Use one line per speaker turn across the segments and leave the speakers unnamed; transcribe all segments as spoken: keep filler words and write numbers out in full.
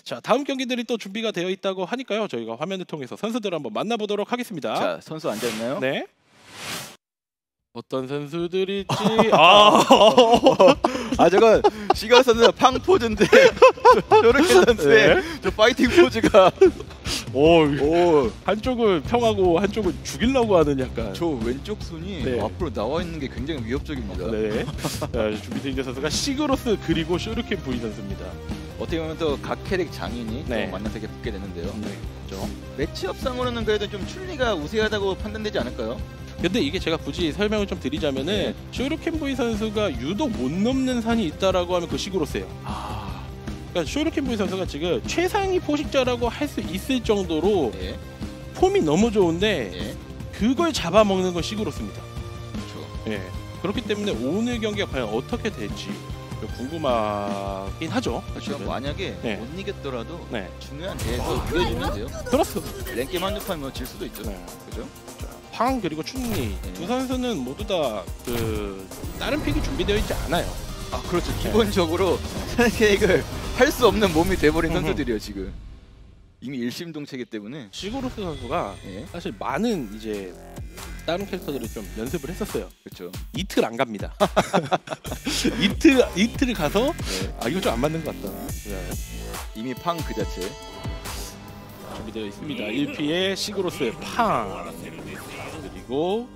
자, 다음 경기들이 또 준비가 되어 있다고 하니까요. 저희가 화면을 통해서 선수들 한번 만나보도록 하겠습니다.
자, 선수 앉아있나요?
네. 어떤 선수들일지. 아,
아 저건 시가 선수 팡 포즈인데 저렇게 선수의
네.
저 파이팅 포즈가
오,
오,
한쪽은 평하고 한쪽은 죽이려고 하는 약간.
저 왼쪽 손이
네.
앞으로 나와 있는 게 굉장히 위협적입니다.
네. 자, 준비되어 있는 선수가 시그로스 그리고 쇼르켄 부이 선수입니다.
어떻게 보면 또 각 캐릭 장인이
네.
또 만나서 이렇게 붙게 됐는데요.
네. 그렇죠.
매치업상으로는 그래도 좀 춘리가 우세하다고 판단되지 않을까요?
근데 이게 제가 굳이 설명을 좀 드리자면은
네.
쇼르켄 부이 선수가 유독 못 넘는 산이 있다라고 하면 그 시그로스예요.
아,
그러니까 쇼르켄 부이 선수가 지금 최상위 포식자라고 할 수 있을 정도로
예,
폼이 너무 좋은데
예,
그걸 잡아먹는 건 시그로스입니다.
그렇죠.
예. 그렇기 때문에 오늘 경기가 과연 어떻게 될지 궁금하긴 하죠.
그렇죠.
사실은.
만약에
네.
못 이겼더라도
네.
중요한 대회에서 이겨주면 돼요.
그렇습니다.
랭게임 한두 판면 질 수도 있죠.
네.
그죠?
팡 그리고 춘리
네.
두 선수는 모두 다 그 다른 픽이 준비되어 있지 않아요.
아 그렇죠. 기본적으로 케이크를 할 수 없는 몸이 돼버린
음흠.
선수들이에요 지금. 이미 일심동체이기 때문에.
시그로스 선수가
예,
사실 많은 이제 다른 캐릭터들을 좀 연습을 했었어요.
그렇죠.
이틀 안 갑니다. 이틀 이틀 가서
네.
아 이거 좀 안 맞는 것 같다. 네.
이미 팡 그 자체.
준비되어 있습니다. 일 피의 시그로스의 팡 그리고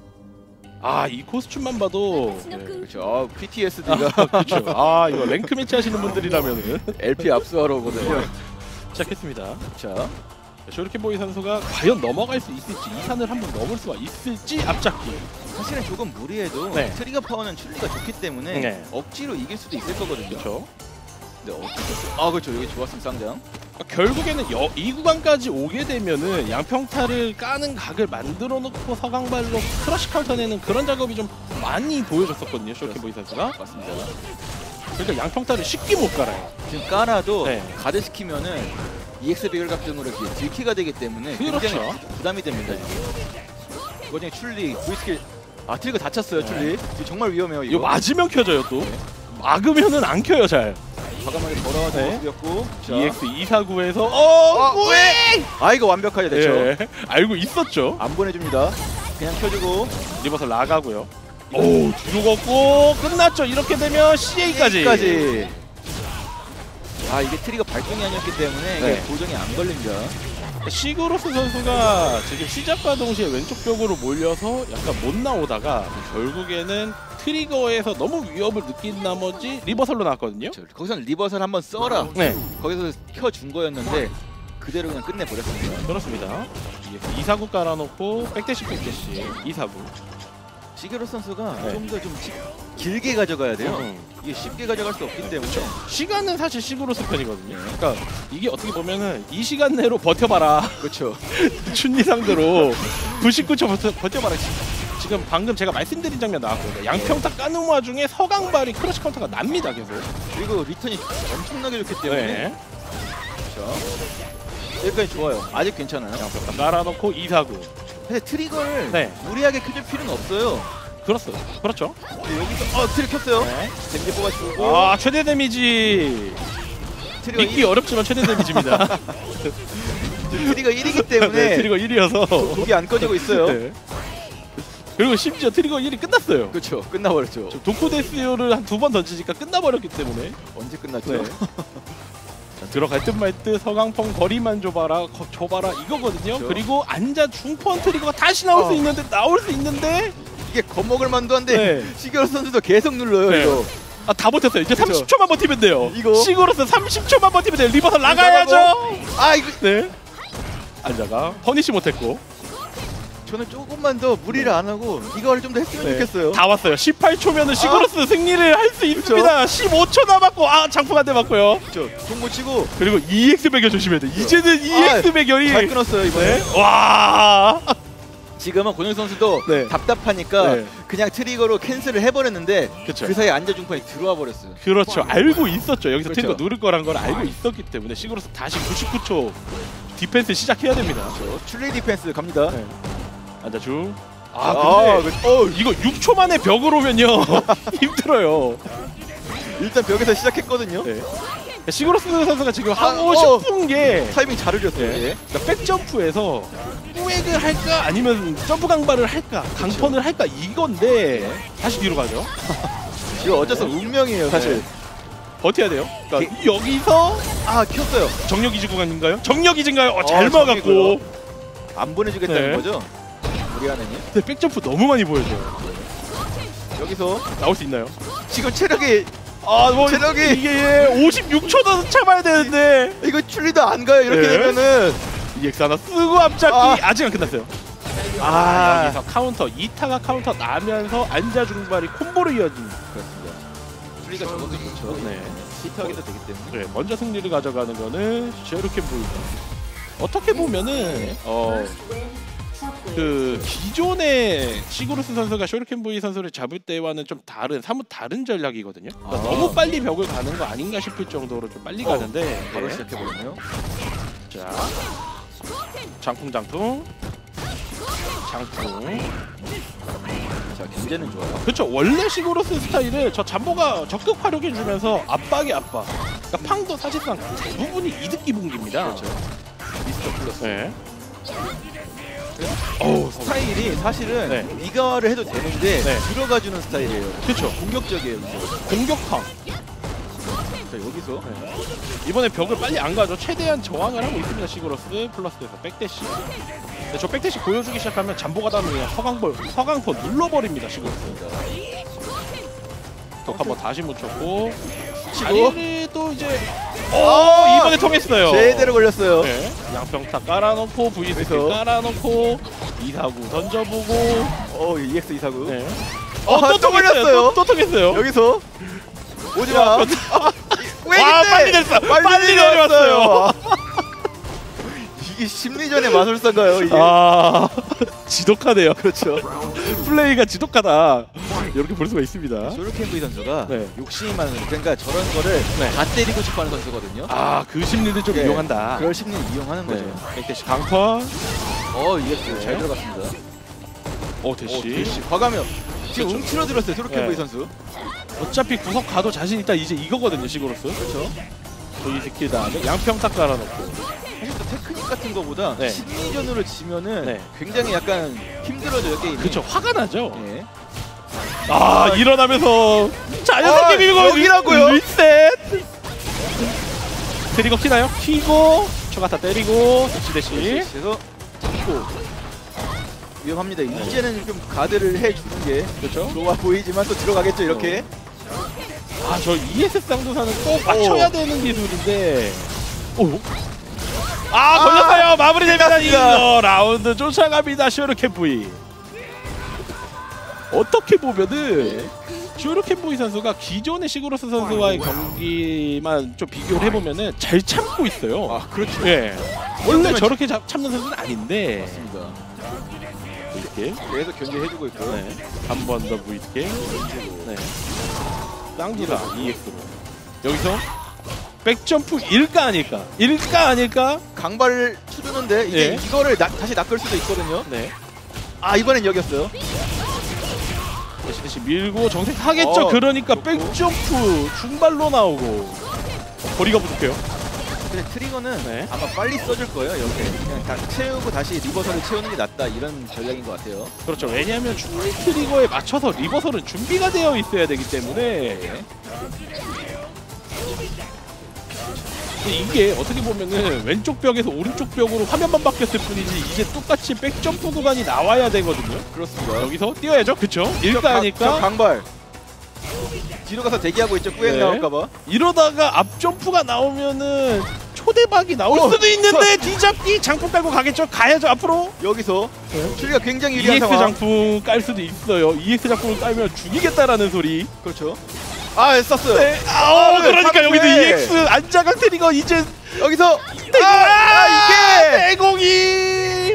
아 이 코스튬만 봐도 네.
그렇죠. 아, 피티에스디가
그렇죠. 아 이거 랭크 매치 하시는 분들이라면은
엘피 압수하러 오거든요.
시작했습니다.
자,
쇼르켄보이 선수가 과연 넘어갈 수 있을지 이 산을 한번 넘을 수가 있을지 앞잡기.
사실은 조금 무리해도
네.
트리거 파워는 춘리가 좋기 때문에
네.
억지로 이길 수도 있을 거거든요.
그렇죠.
근데 어떻게? 아 그렇죠. 여기 좋았음 쌍장.
결국에는 여, 이 구간까지 오게 되면은 양평타를 까는 각을 만들어 놓고 서강발로 크러쉬 카운터 내는 그런 작업이 좀 많이 보여줬었거든요. 쇼르켄보이 선수가.
맞습니다.
그러니까 양평타를 쉽게 못 깔아요.
지금 깔아도
네.
가드시키면은 이엑스 비결각 등으로 이렇게 딜키가 되기 때문에
그렇죠.
굉장히 부담이 됩니다 지금. 이거 그냥 출리 V스킬 아 트리거 다쳤어요.
네.
출리 지금 정말 위험해요 이거.
이거 맞으면 켜져요 또. 막으면은 안 켜요 잘.
과감하게 돌아와서
네.
모습이었고. 자.
이엑스 이사구에서 어,
어, 왜? 아 이거 완벽하게 됐죠.
예, 알고 있었죠.
안 보내줍니다. 그냥 켜주고
리버설 나가고요. 오 뒤로 걷고 끝났죠. 이렇게 되면 씨에이까지.
까지. 아 이게 트리거 발동이 아니었기 때문에 이게
네.
도전이 안 걸립니다.
시그로스 선수가 지금 시작과 동시에 왼쪽 벽으로 몰려서 약간 못 나오다가 결국에는 트리거에서 너무 위협을 느낀 나머지 리버설로 나왔거든요.
저, 거기서는 리버설 한번 써라.
네,
거기서 켜준 거였는데 그대로 그냥 끝내버렸습니다.
그렇습니다. 이사구 깔아놓고 백대시 백대시 이사구.
시게로 선수가
네.
좀 더 좀 길게 가져가야 돼요.
음.
이게 쉽게 가져갈 수 없기 때문에.
시간은 사실 시그로스 편이거든요. 그러니까 이게 어떻게 보면은 이 시간 내로 버텨봐라.
그렇죠.
춘리 상대로 구십구 초 버텨, 버텨봐라. 지금 방금 제가 말씀드린 장면 나왔거든요. 양평타 까는 와중에 서강발이 크러쉬 카운터가 납니다 계속.
그리고 리턴이 엄청나게 좋기 때문에.
네.
자, 여기까지 좋아요. 아직 괜찮아요.
양평타 깔아놓고 이사구.
근데 트리거를
네.
무리하게 켜줄 필요는 없어요.
그렇죠. 그렇죠.
네, 여기서 어 트리 켰어요.
네.
데미지 뽑아주고.
아 최대 데미지.
트리거
믿기 어렵지만 최대 데미지입니다.
트리거 일이기 때문에
네, 트리거 일이어서
독이 안 꺼지고 있어요.
네. 그리고 심지어 트리거 일이 끝났어요.
그렇죠. 끝나버렸죠.
도쿠데스요를 한 두 번 던지니까 끝나버렸기 때문에
언제 끝났죠?
네. 자, 들어갈 듯 말 듯 서강펑 거리만 줘봐라 거, 줘봐라 이거거든요.
그렇죠.
그리고 앉아 중펀 트리거가 다시 나올
어.
수 있는데 나올 수 있는데
이게 겁먹을 만도 한데
네.
시게로 선수도 계속 눌러요.
네.
이거.
아 다 버텼어요. 이제
그쵸.
삼십 초만 버티면 돼요.
이거.
시그로스 삼십 초만 버티면 돼요. 리버설 나가야죠.
아 이거
네. 앉아가 퍼니시 못했고
저는 조금만 더 무리를 안 하고 이거를 좀 더 했으면
네.
좋겠어요.
다 왔어요. 십팔 초면은 시그로스 승리를 할 수 있습니다. 십오 초 남았고 아 장풍 한 대 맞고요.
종고 치고
그리고 이엑스 배결 조심해야 돼. 이제는 이엑스 배결이
잘 끊었어요 이번에.
네. 와.
지금은 권영 선수도
네.
답답하니까
네.
그냥 트리거로 캔슬을 해버렸는데
그쵸.
그 사이에 안자 중판이 들어와 버렸어요.
그렇죠. 알고 있었죠. 여기서
그렇죠.
트리거 누를 거란 걸 알고 있었기 때문에 시그로스 다시 구십구 초 디펜스 시작해야 됩니다.
출리 디펜스 갑니다.
네. 앉아주.
아,
아 근데
그-
어 이거 육 초 만에 벽으로 오면요 힘들어요.
일단 벽에서 시작했거든요.
네. 시그로스 선수가 지금 하고
아, 어.
싶은 게
타이밍 잘 흘렸어요.
네.
예.
그러니까 백점프에서 뿌액을 할까 아니면 점프 강발을 할까 강펀을 할까 이건데 다시 뒤로 가죠.
이거 어쩔 수 없어 운명이에요 사실.
네. 버텨야 돼요. 그러니까 여기서
아 켰어요.
정력 이지 구간인가요? 정력 이지인가요? 어, 잘
어,
막았고.
정력이고요. 안 보내주겠다는
네.
거죠? 우리 하느님.
근데 백점프 너무 많이 보여줘요.
여기서
나올 수 있나요?
지금 체력이
아뭐
체력이-
이게 오십육 초도 참아야 되는데
이거 출리도 안 가요. 이렇게
네.
되면은
이엑스 하나 쓰고 앞잡기
아.
아직 안 끝났어요.
아
여기서 카운터 이 타가 카운터 나면서 안자 중발이 콤보로 이어진.
그렇습니다. 출리가 저것도 좋죠.
네.
히트하기도 되기 때문에.
네, 먼저 승리를 가져가는 거는 쉐루켄 보이다. 어떻게 보면은 어. 그 기존의 시그루스 선수가 쇼리켄 부이 선수를 잡을 때와는 좀 다른 사뭇 다른 전략이거든요. 그러니까
아.
너무 빨리 벽을 가는 거 아닌가 싶을 정도로 좀 빨리
어,
가는데
바로
네.
시작해 버렸네요.
자 장풍장풍 장풍.
자 견제는 좋아요.
그렇죠. 원래 시그루스 스타일은 저 잠보가 적극 활용해주면서 압박이 압박. 그러니까 팡도 사실상 대부분이 이득 기본기입니다.
그렇죠. 미스터 플러스.
네.
어 스타일이 사실은
네.
미가를 해도 되는데
네.
들어가주는 스타일이에요.
그렇죠.
공격적이에요. 이제.
공격팡.
자 여기서
네. 이번에 벽을 빨리 안 가죠. 최대한 저항을 하고 있습니다. 시그러스 플러스에서 백대시. 근데 저 백대시 보여주기 시작하면 잠보가 다음에 그냥 서강벌 서강포 눌러버립니다. 시그러스. 덕 한번 다시 묻혔고 다리도 이제 오
아!
이번에 통했어요.
제대로 걸렸어요.
네. 양평타 깔아놓고 브이스킬
그래서?
깔아놓고 이사구 던져보고
어 이엑스 이사구.
네.
어,
또
또
통했어요.
걸렸어요.
또, 또 통했어요.
여기서 오지 마.
와
와
빨리 됐어. 빨리 내려왔어요.
이게 심리전의 마술사인가요? 이게.
아 지독하네요.
그렇죠.
플레이가 지독하다. 이렇게 볼 수가 있습니다.
쇼르켄브이 선수가
네.
욕심이 많은 그러니까 저런 거를
네.
다 때리고 싶어하는 선수거든요.
아 그 심리를 좀
네.
이용한다.
그럴 심리를 이용하는 거죠.
네. 백대시 강펀.
어 이엑스
네.
잘 들어갔습니다.
오
오,
대시.
대시 과감해요. 지금
그렇죠.
움츠러들었어요 쇼르켄브이
네.
선수.
어차피 구석 가도 자신 있다. 이제 이거거든요. 시그로스.
그렇죠.
이 스킬 다음에 양평탁 깔아놓고.
사실 또 테크닉 같은 거보다
네.
심리전으로 지면은
네.
굉장히 약간 힘들어져요 게임이.
그렇죠. 화가 나죠.
네.
아 일어나면서 자연스럽게
아,
밀고
여기라고요?
리셋. 트리거 키나요? 키고 초가타 때리고 대시 대시.
그래서 잡고 위험합니다. 이제는 좀 가드를 해주는 게
그렇죠.
좋아 보이지만 또 들어가겠죠 이렇게.
아 저 이에스에스 쌍두사는 꼭 맞춰야 되는 기술인데. 오. 아 걸렸어요. 마무리되면
끝났습니다.
이거 라운드 쫓아갑니다. 쇼르켄 부이. 어떻게 보면은 쇼르켄 부이 선수가 기존의 시그로스 선수와의 경기만 좀 비교를 해보면은 잘 참고 있어요.
아 그렇죠.
예. 원래 저렇게 잡, 참는 선수는 아닌데.
맞습니다.
V스킬.
계속 견제해주고 있고요.
네. 한 번 더 V스킬. 네. 쌍두사 이엑스로. 여기서 백점프 일까 아닐까? 일까 아닐까?
강발을 추두는데 이제
예.
이거를 나, 다시 낚을 수도 있거든요.
네.
아 이번엔 여기였어요.
다시 다시 밀고 정색하겠죠.
어,
그러니까
좋고.
백점프 중발로 나오고 거리가 부족해요.
근데 트리거는
네.
아마 빨리 써줄 거예요. 여기 그냥 다 채우고 다시 리버설을 채우는 게 낫다 이런 전략인 것 같아요.
그렇죠. 왜냐하면 충분히 트리거에 맞춰서 리버설은 준비가 되어 있어야 되기 때문에. 근데 이게 어떻게 보면은 왼쪽 벽에서 오른쪽 벽으로 화면만 바뀌었을 뿐이지 이제 똑같이 백점프 구간이 나와야 되거든요.
그렇습니다.
여기서 뛰어야죠. 그쵸? 일까 아닐까?
강발 뒤로 가서 대기하고 있죠. 꾸행
네.
나올까봐.
이러다가 앞점프가 나오면은 초대박이 나올
어,
수도 있는데 뒤잡기 장풍 깔고 가겠죠? 가야죠 앞으로.
여기서
네.
출리가 굉장히 유리한
이엑스
상황.
장풍 깔 수도 있어요. 이엑스 장풍을 깔면 죽이겠다라는 소리.
그렇죠. 아 썼어요.
네. 아,
네,
그러니까
삼
여기서
회.
이엑스 안자강 트리거 이제
여기서
대공.
아, 아 이게
대공이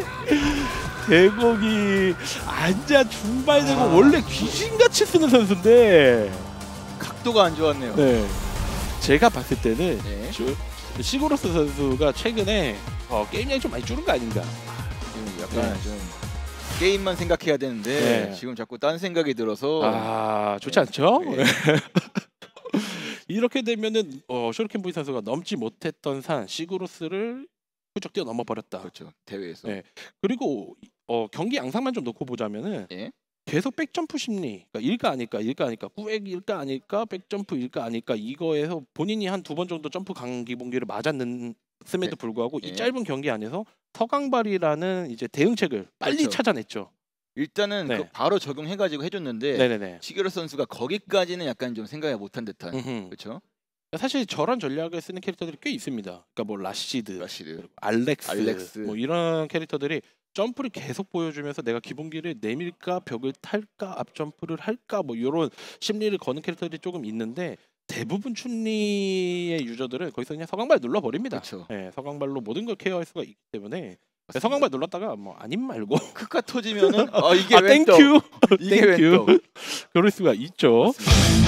대공이 안자 중발되고
아.
원래 귀신같이 쓰는 선수인데.
각도가 안 좋았네요.
네. 제가 봤을 때는
네.
시- 시그로스 선수가 최근에 어, 게임량이 좀 많이 줄은 거 아닌가.
지금 약간
네.
좀 게임만 생각해야 되는데
네.
지금 자꾸 딴 생각이 들어서
아 좋지 않죠?
네.
이렇게 되면은 어, 쇼리켄 보이 선수가 넘지 못했던 산 시그로스를 훌쩍 뛰어넘어 버렸다.
그렇죠. 대회에서.
네. 그리고 어, 경기 양상만 좀 놓고 보자면은
예.
계속 백점프 심리, 그러니까 일까 아닐까, 일까 아닐까, 꾸액일까 아닐까, 백점프 일까 아닐까 이거에서 본인이 한 두 번 정도 점프 강기봉기를 맞았는 씀에도
네.
불구하고
예.
이 짧은 경기 안에서 서강발이라는 이제 대응책을 빨리
그렇죠.
찾아냈죠.
일단은
네.
그 바로 적용해가지고 해줬는데
네네네.
시그로스 선수가 거기까지는 약간 좀 생각을 못한 듯한.
음흠.
그렇죠.
사실 저런 전략을 쓰는 캐릭터들이 꽤 있습니다. 그러니까 뭐 라시드,
라시드,
알렉스,
알렉스.
뭐 이런 캐릭터들이 점프를 계속 보여주면서 내가 기본기를 내밀까 벽을 탈까 앞점프를 할까 뭐 이런 심리를 거는 캐릭터들이 조금 있는데 대부분 춘리의 유저들은 거기서 그냥 서강발 눌러버립니다.
그렇죠.
네, 서강발로 모든 걸 케어할 수가 있기 때문에 서강발 눌렀다가 뭐 아님 말고
크가 터지면은 아 이게
아
웬
땡큐
이게 웬
땡큐
떡.
그럴 수가 있죠.
맞습니다.